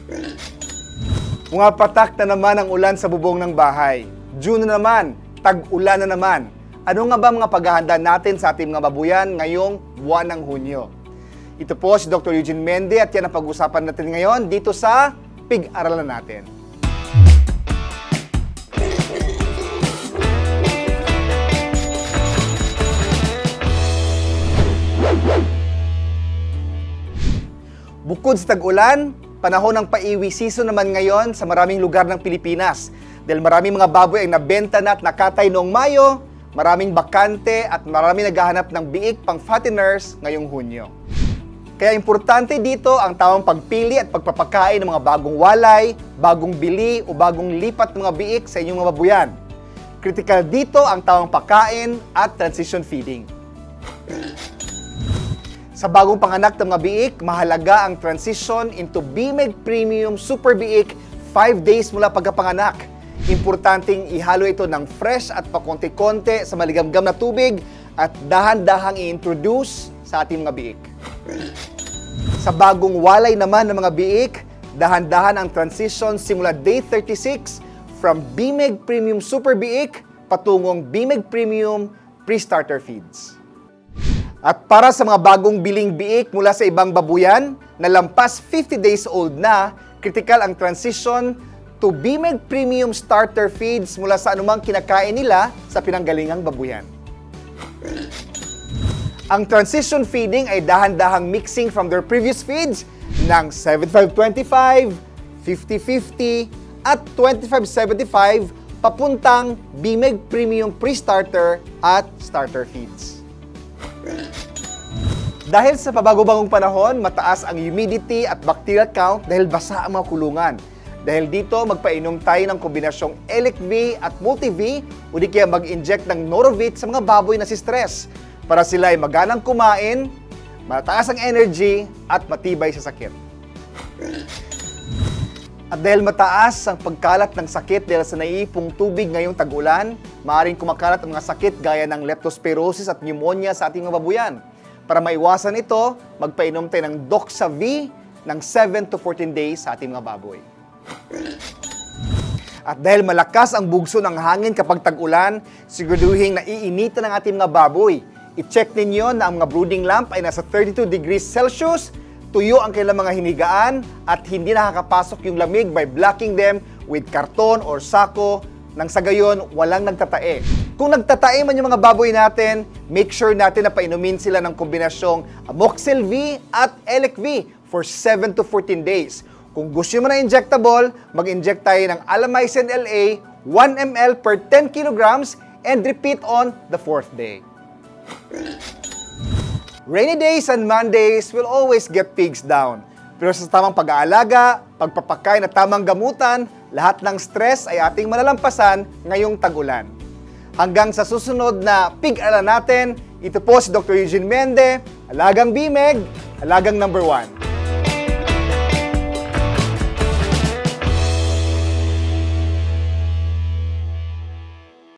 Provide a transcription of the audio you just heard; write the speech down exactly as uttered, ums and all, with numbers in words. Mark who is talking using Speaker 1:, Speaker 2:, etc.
Speaker 1: Pumapatak na naman ang ulan sa bubong ng bahay. June na naman, tag-ulan na naman. Ano nga ba mga paghahanda natin sa ating mga babuyan ngayong buwan ng Hunyo? Ito po si Doctor Eugene Mende at yan ang pag-usapan natin ngayon dito sa Pig-aralan natin. Bukod sa tag-ulan, panahon ng paiwi season naman ngayon sa maraming lugar ng Pilipinas. Dahil maraming mga baboy ang nabenta na at nakatay noong Mayo, maraming bakante at maraming naghahanap ng biik pang fatteners ngayong Hunyo. Kaya importante dito ang tamang pagpili at pagpapakain ng mga bagong walay, bagong bili o bagong lipat ng mga biik sa inyong mga babuyan. Critical dito ang tamang pagkain at transition feeding. Sa bagong panganak ng mga biik, mahalaga ang transition into B M E G Premium Super Biik five days mula pagkapanganak. Importanteng ihalo ito ng fresh at pakonti-konti sa maligamgam na tubig at dahan-dahang i-introduce sa ating mga biik. Sa bagong walay naman ng mga biik, dahan-dahan ang transition simula day thirty-six from B M E G Premium Super Biik patungong B M E G Premium Pre-Starter Feeds. At para sa mga bagong biling biik mula sa ibang babuyan na lampas fifty days old na, critical ang transition to B M E G Premium Starter Feeds mula sa anumang kinakain nila sa pinanggalingang babuyan. Ang transition feeding ay dahan-dahang mixing from their previous feeds ng seventy-five twenty-five, fifty fifty at twenty-five seventy-five papuntang B M E G Premium Pre-Starter at Starter Feeds. Dahil sa pabago-bagong panahon, mataas ang humidity at bacterial count dahil basa ang mga kulungan. Dahil dito, magpainom tayo ng kombinasyong Elec-V at Multi-V o di kaya mag-inject ng Norovit sa mga baboy na si stress para sila ay maganang kumain, mataas ang energy at matibay sa sakit. At dahil mataas ang pagkalat ng sakit dahil sa naiipong tubig ngayong tag-ulan, maaaring kumakalat ang mga sakit gaya ng leptospirosis at pneumonia sa ating mga babuyan. Para maiwasan ito, magpainom tayo ng Doxa-V ng seven to fourteen days sa ating mga baboy. At dahil malakas ang bugso ng hangin kapag tag-ulan, siguraduhin na iinitan ng ating mga baboy. I-check ninyo na ang mga brooding lamp ay nasa thirty-two degrees Celsius, tuyo ang kailang mga hinigaan at hindi nakakapasok yung lamig by blocking them with karton or sako nang sa gayon walang nagtatae. Kung nagtatae man yung mga baboy natin, make sure natin na painumin sila ng kombinasyong Amoxil-V at Elec-V for seven to fourteen days. Kung gusto mo na injectable, mag-inject tayo ng Alamycin L A one milliliters per ten kilograms and repeat on the fourth day. Rainy days and Mondays will always get pigs down. Pero sa tamang pag-aalaga, pagpapakain at tamang gamutan, lahat ng stress ay ating malalampasan ngayong tag-ulan. Hanggang sa susunod na Pig-aralan natin, ito po si Doctor Eugene Mende, Alagang B M E G, Alagang number one.